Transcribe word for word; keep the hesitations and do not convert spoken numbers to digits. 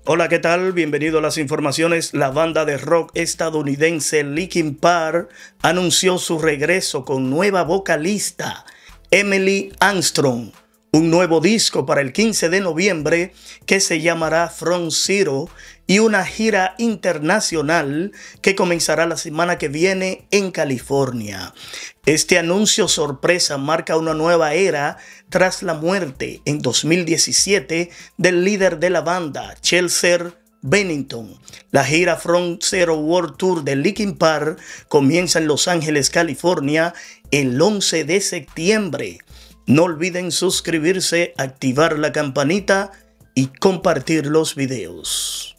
Hola, ¿qué tal? Bienvenido a las informaciones. La banda de rock estadounidense Linkin Park anunció su regreso con nueva vocalista, Emily Armstrong, un nuevo disco para el quince de noviembre que se llamará From Zero y una gira internacional que comenzará la semana que viene en California. Este anuncio sorpresa marca una nueva era tras la muerte en dos mil diecisiete del líder de la banda, Chester Bennington. La gira From Zero World Tour de Linkin Park comienza en Los Ángeles, California, el once de septiembre. No olviden suscribirse, activar la campanita y compartir los videos.